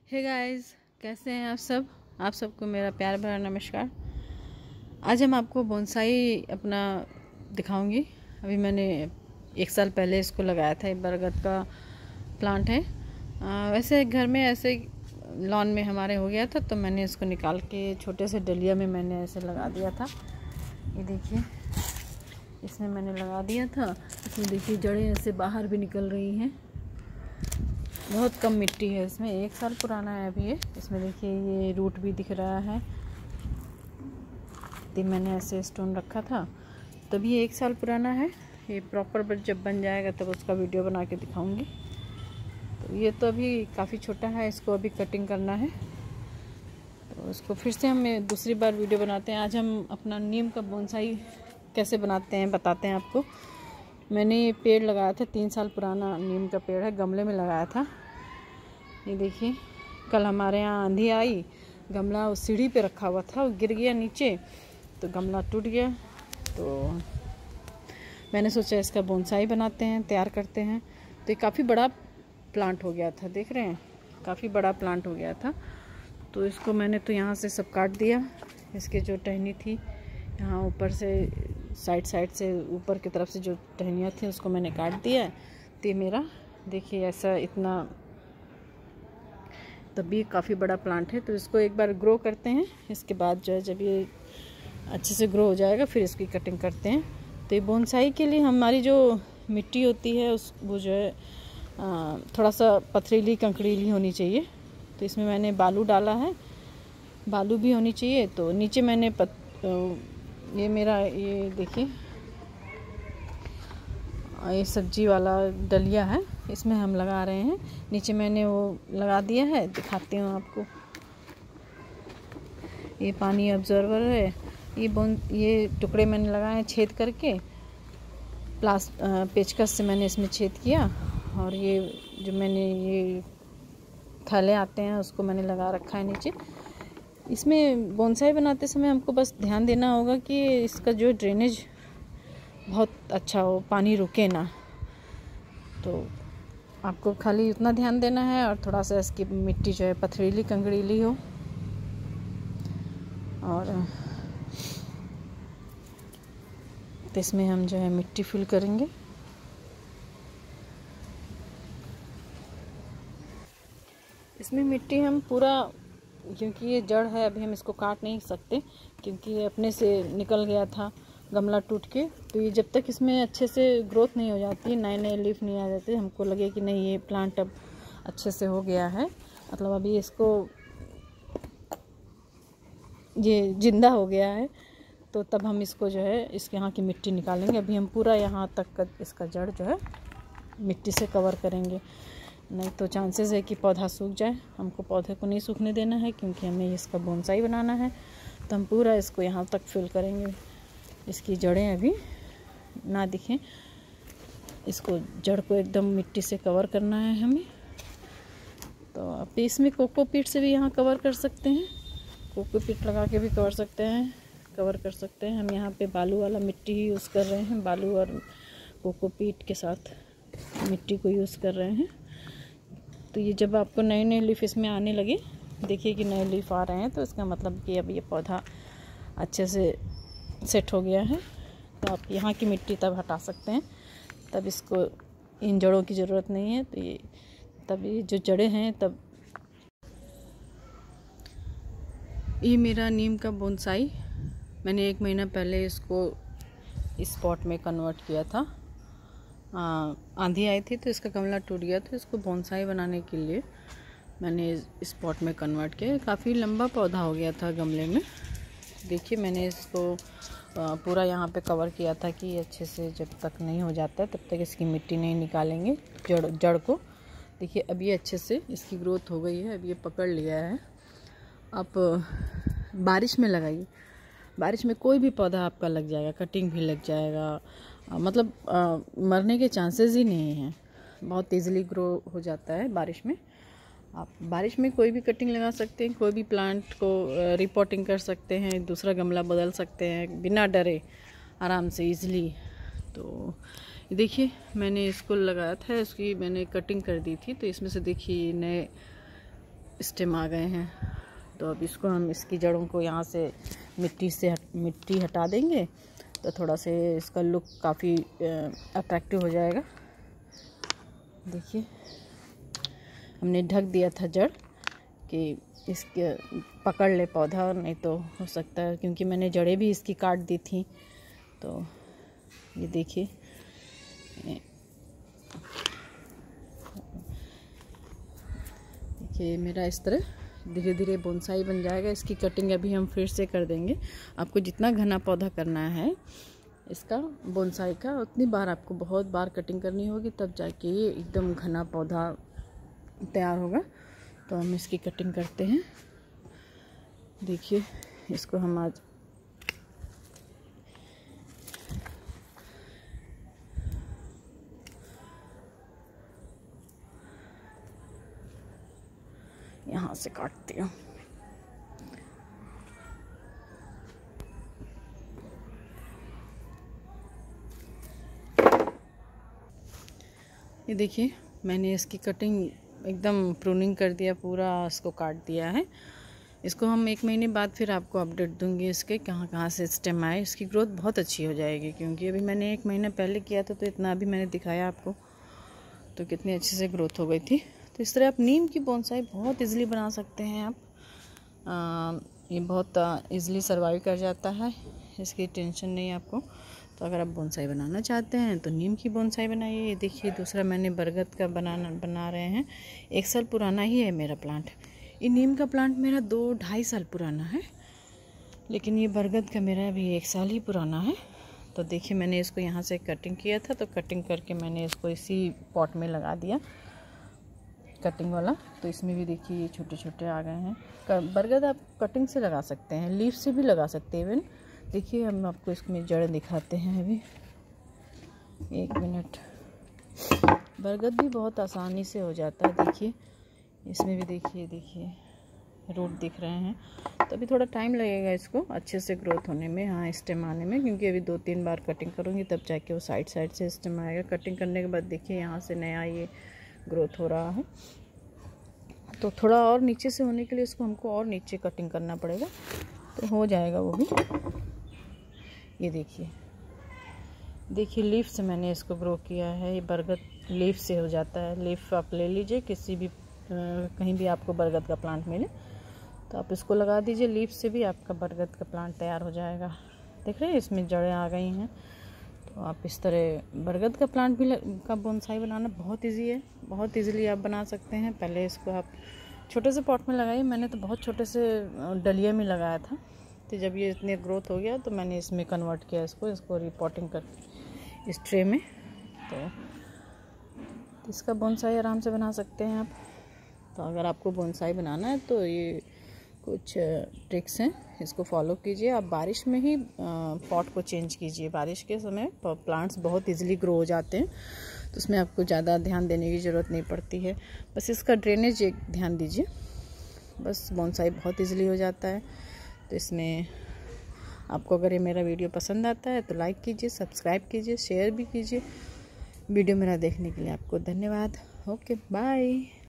Hey guys, कैसे हैं आप सब। आप सबको मेरा प्यार भरा नमस्कार। आज हम आपको बोनसाई अपना दिखाऊंगी। अभी मैंने 1 साल पहले इसको लगाया था। एक बरगद का प्लांट है। वैसे घर में ऐसे लॉन में हमारे हो गया था, तो मैंने इसको निकाल के छोटे से डलिया में मैंने ऐसे लगा दिया था। ये देखिए, इसमें मैंने लगा दिया था। इसमें देखिए जड़ें ऐसे बाहर भी निकल रही हैं। बहुत कम मिट्टी है इसमें। 1 साल पुराना है अभी ये। इसमें देखिए ये रूट भी दिख रहा है। तो मैंने ऐसे स्टोन रखा था, तभी ये 1 साल पुराना है। ये प्रॉपर जब बन जाएगा तब उसका वीडियो बना के दिखाऊंगी। तो ये तो अभी काफ़ी छोटा है, इसको अभी कटिंग करना है। तो इसको फिर से हम दूसरी बार वीडियो बनाते हैं। आज हम अपना नीम का बोनसाई कैसे बनाते हैं बताते हैं आपको। मैंने ये पेड़ लगाया था, 3 साल पुराना नीम का पेड़ है, गमले में लगाया था। ये देखिए, कल हमारे यहाँ आंधी आई, गमला उस सीढ़ी पे रखा हुआ था, वो गिर गया नीचे, तो गमला टूट गया। तो मैंने सोचा इसका बोनसाई बनाते हैं, तैयार करते हैं। तो ये काफ़ी बड़ा प्लांट हो गया था, देख रहे हैं, काफ़ी बड़ा प्लांट हो गया था। तो इसको मैंने तो यहाँ से सब काट दिया। इसके जो टहनी थी यहाँ ऊपर से साइड से ऊपर की तरफ से जो टहनियाँ थी उसको मैंने काट दिया है। तो ये मेरा देखिए ऐसा इतना, तब भी काफ़ी बड़ा प्लांट है। तो इसको एक बार ग्रो करते हैं, इसके बाद जो है जब ये अच्छे से ग्रो हो जाएगा फिर इसकी कटिंग करते हैं। तो ये बोनसाई के लिए हमारी जो मिट्टी होती है वो जो है थोड़ा सा पथरीली कंकरीली होनी चाहिए। तो इसमें मैंने बालू डाला है, बालू भी होनी चाहिए। तो नीचे मैंने ये मेरा ये देखिए ये सब्जी वाला डलिया है, इसमें हम लगा रहे हैं। नीचे मैंने वो लगा दिया है, दिखाती हूँ आपको। ये पानी ऑब्जर्वर है। ये टुकड़े मैंने लगाए हैं छेद करके, पेचकस से मैंने इसमें छेद किया। और ये जो मैंने ये थैले आते हैं उसको मैंने लगा रखा है नीचे। इसमें बोनसाई बनाते समय हमको बस ध्यान देना होगा कि इसका जो ड्रेनेज बहुत अच्छा हो, पानी रुके ना। तो आपको खाली उतना ध्यान देना है, और थोड़ा सा इसकी मिट्टी जो है पथरीली कंकरीली हो। और तो इसमें हम जो है मिट्टी फिल करेंगे। इसमें मिट्टी हम पूरा, क्योंकि ये जड़ है, अभी हम इसको काट नहीं सकते क्योंकि ये अपने से निकल गया था गमला टूट के। तो ये जब तक इसमें अच्छे से ग्रोथ नहीं हो जाती, नए लीफ नहीं आ जाते, हमको लगे कि नहीं ये प्लांट अब अच्छे से हो गया है, मतलब अभी इसको ये जिंदा हो गया है, तो तब हम इसको जो है इसके यहाँ की मिट्टी निकालेंगे। अभी हम पूरा यहाँ तक का इसका जड़ जो है मिट्टी से कवर करेंगे, नहीं तो चांसेस है कि पौधा सूख जाए। हमको पौधे को नहीं सूखने देना है क्योंकि हमें इसका बोनसाई बनाना है। तो हम पूरा इसको यहाँ तक फिल करेंगे। इसकी जड़ें अभी ना दिखें, इसको जड़ को एकदम मिट्टी से कवर करना है हमें। तो आप इसमें कोकोपीट से भी यहाँ कवर कर सकते हैं, कोकोपीट लगा के भी कवर कर सकते हैं। हम यहाँ पे बालू वाला मिट्टी ही यूज़ कर रहे हैं, बालू और कोकोपीट के साथ मिट्टी को यूज़ कर रहे हैं। तो ये जब आपको नए लीफ इसमें आने लगे, देखिए कि नए लीफ आ रहे हैं, तो इसका मतलब कि अब ये पौधा अच्छे से सेट हो गया है। तो आप यहाँ की मिट्टी तब हटा सकते हैं, तब इसको इन जड़ों की ज़रूरत नहीं है। तो ये तब ये जो जड़ें हैं तब। ये मेरा नीम का बोनसाई, मैंने 1 महीना पहले इसको इस पॉट में कन्वर्ट किया था। आंधी आई थी तो इसका गमला टूट गया, तो इसको बोनसाई बनाने के लिए मैंने इस पॉट में कन्वर्ट किया। काफ़ी लंबा पौधा हो गया था गमले में। देखिए मैंने इसको पूरा यहाँ पे कवर किया था कि अच्छे से जब तक नहीं हो जाता तब तक इसकी मिट्टी नहीं निकालेंगे, जड़ को। देखिए अब ये अच्छे से इसकी ग्रोथ हो गई है, अब ये पकड़ लिया है। आप बारिश में लगाइए, बारिश में कोई भी पौधा आपका लग जाएगा, कटिंग भी लग जाएगा, मतलब मरने के चांसेस ही नहीं हैं। बहुत ईज़िली ग्रो हो जाता है बारिश में। आप बारिश में कोई भी कटिंग लगा सकते हैं, कोई भी प्लांट को रिपोर्टिंग कर सकते हैं, दूसरा गमला बदल सकते हैं बिना डरे, आराम से ईज़िली। तो देखिए मैंने इसको लगाया था, इसकी मैंने कटिंग कर दी थी। तो इसमें से देखिए नए स्टेम आ गए हैं। तो अब इसको हम इसकी जड़ों को यहाँ से मिट्टी हटा देंगे तो थोड़ा से इसका लुक काफ़ी अट्रैक्टिव हो जाएगा। देखिए हमने ढक दिया था जड़ कि इसके पकड़ ले पौधा, नहीं तो हो सकता है, क्योंकि मैंने जड़ें भी इसकी काट दी थी। तो ये देखिए मेरा इस तरह धीरे धीरे बोनसाई बन जाएगा। इसकी कटिंग अभी हम फिर से कर देंगे। आपको जितना घना पौधा करना है इसका बोनसाई का, उतनी बार आपको बहुत बार कटिंग करनी होगी, तब जाके ये एकदम घना पौधा तैयार होगा। तो हम इसकी कटिंग करते हैं। देखिए इसको हम आज यहाँ से काटती हूँ। ये देखिए मैंने इसकी कटिंग एकदम प्रूनिंग कर दिया, पूरा इसको काट दिया है। इसको हम 1 महीने बाद फिर आपको अपडेट दूंगी इसके कहाँ कहाँ से स्टेम आए। इसकी ग्रोथ बहुत अच्छी हो जाएगी, क्योंकि अभी मैंने 1 महीना पहले किया था तो इतना अभी मैंने दिखाया आपको, तो कितनी अच्छे से ग्रोथ हो गई थी। तो इस तरह आप नीम की बोनसाई बहुत इजीली बना सकते हैं आप। ये बहुत इजीली सर्वाइव कर जाता है, इसकी टेंशन नहीं आपको। तो अगर आप बोनसाई बनाना चाहते हैं तो नीम की बोनसाई बनाइए। ये देखिए दूसरा मैंने बरगद का बना रहे हैं। 1 साल पुराना ही है मेरा प्लांट। ये नीम का प्लांट मेरा 2-2.5 साल पुराना है, लेकिन ये बरगद का मेरा अभी 1 साल ही पुराना है। तो देखिए मैंने इसको यहाँ से कटिंग किया था, तो कटिंग करके मैंने इसको इसी पॉट में लगा दिया कटिंग वाला। तो इसमें भी देखिए ये छोटे छोटे आ गए हैं। बरगद आप कटिंग से लगा सकते हैं, लीफ से भी लगा सकते हैं इवन। देखिए हम आपको इसमें जड़ दिखाते हैं अभी, 1 मिनट। बरगद भी बहुत आसानी से हो जाता है। देखिए इसमें भी देखिए रूट दिख रहे हैं। तो अभी थोड़ा टाइम लगेगा इसको अच्छे से ग्रोथ होने में, हाँ स्टेम आने में, क्योंकि अभी 2-3 बार कटिंग करूँगी तब जाके वो साइड से स्टेम आएगा। कटिंग करने के बाद देखिए यहाँ से नया ये ग्रोथ हो रहा है। तो थोड़ा और नीचे से होने के लिए इसको हमको और नीचे कटिंग करना पड़ेगा, तो हो जाएगा वो भी। ये देखिए लीफ से मैंने इसको ग्रो किया है। ये बरगद लीफ से हो जाता है। लीफ आप ले लीजिए, किसी भी कहीं भी आपको बरगद का प्लांट मिले तो आप इसको लगा दीजिए। लीफ से भी आपका बरगद का प्लांट तैयार हो जाएगा। देख रहे हैं इसमें जड़ें आ गई हैं। तो आप इस तरह बरगद का प्लांट भी का बोनसाई बनाना बहुत इजी है, बहुत इजीली आप बना सकते हैं। पहले इसको आप छोटे से पॉट में लगाइए। मैंने तो बहुत छोटे से डलिया में लगाया था, तो जब ये इतनी ग्रोथ हो गया तो मैंने इसमें कन्वर्ट किया इसको रिपोर्टिंग कर इस ट्रे में। तो इसका बोनसाई आराम से बना सकते हैं आप। तो अगर आपको बोनसाई बनाना है तो ये कुछ ट्रिक्स हैं, इसको फॉलो कीजिए। आप बारिश में ही पॉट को चेंज कीजिए। बारिश के समय प्लांट्स बहुत इजीली ग्रो हो जाते हैं, तो उसमें आपको ज़्यादा ध्यान देने की ज़रूरत नहीं पड़ती है। बस इसका ड्रेनेज एक ध्यान दीजिए, बस बोनसाई बहुत इजीली हो जाता है। तो इसमें आपको अगर ये मेरा वीडियो पसंद आता है तो लाइक कीजिए, सब्सक्राइब कीजिए, शेयर भी कीजिए। वीडियो मेरा देखने के लिए आपको धन्यवाद। Okay bye.